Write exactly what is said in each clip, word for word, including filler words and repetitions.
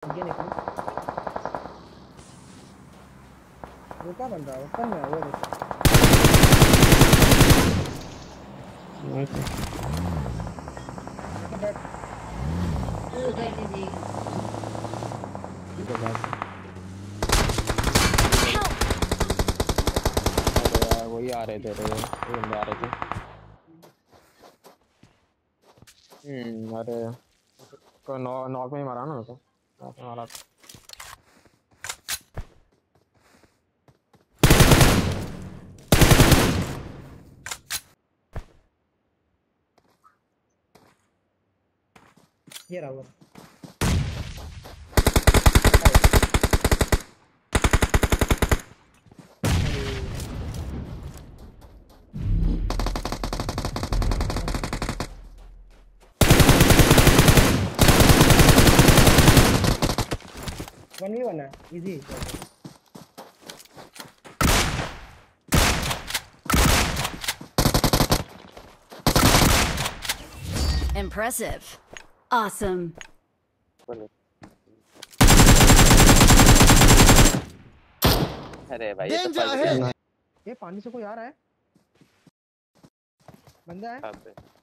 ये निकली वो क्या बन रहा है ऊपर में वो देखो बैठ वही आ रहे थे रे ये बंदे आ रहे थे हम्म अरे को नौ नॉक में ही मारा ना तो नॉक में मारा ये रहा वो वन वी वन है इजी Impressive. Awesome. अरे भाई ये तो फंस गया। ये पानी से कोई आ रहा है बंदा है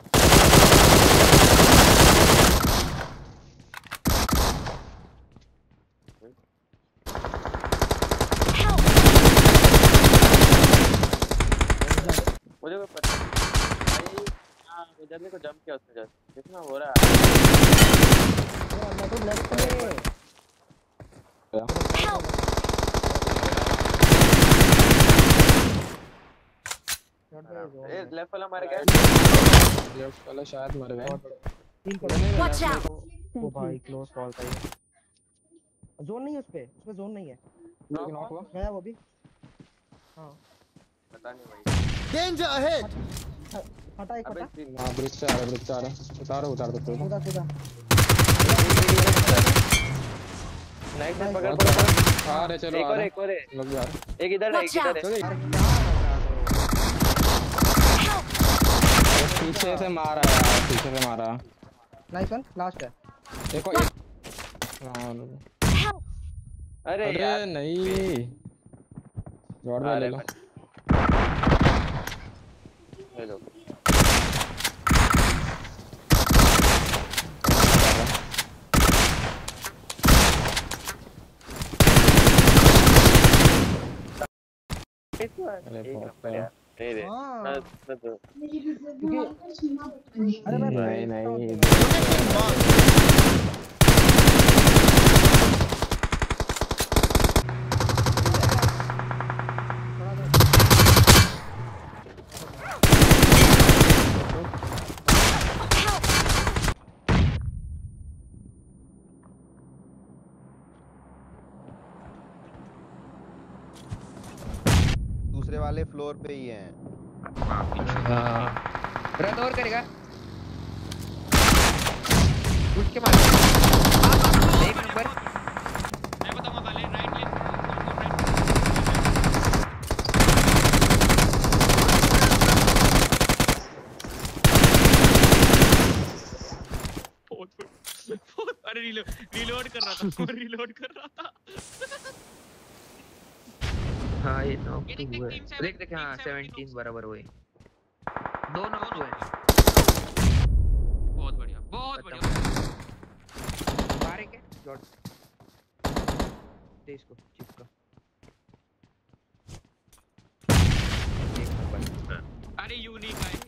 मुझे कोई पता भाई हां उधर को जंप किया उसने जस्ट कितना हो रहा है वो अंदर तो लेफ्ट में ए लेफ्ट वाला मर गया लेफ्ट वाला शायद मर गया तीन पड़े Watch out. ओ भाई क्लोज कॉल था ये जोन नहीं है उस पे उसमें जोन नहीं है नॉक नॉक हुआ गया वो भी हां पता नहीं भाई डेंजर अहेड हटा एक हटा हां ब्रिज से आ रहा ब्रिज से आ रहा उतारो उतार दो कूदा कूदा नाइस से पकड़ पकड़ अरे चलो एक और एक और लग यार एक इधर है एक इधर है पीछे से मारा यार पीछे से मारा नाइस वन लास्ट है देखो एक हां अरे अरे यार नहीं जोड़ दे ले लो ले लो अरे बहुत है दे दे हां तो अरे मैं नहीं नहीं दूसरे वाले फ्लोर पे ही हैं रन और करेगा उठ के मार एक नंबर मैं बताऊंगा वाले राइट लेफ्ट बहुत बहुत अरे रीलोड रीलोड कर रहा था रीलोड कर रहा था हाँ ये तो ये देख हुआ देख है देख देख हाँ सेवनटीन बराबर हुए दोनों हुए बहुत बढ़िया बहुत बढ़िया मारे के शॉट दे इसको चिपका एक नंबर अरे यूनिक है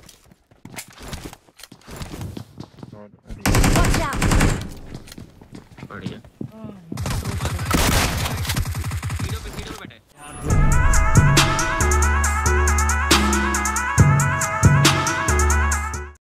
Watch out. बढ़िया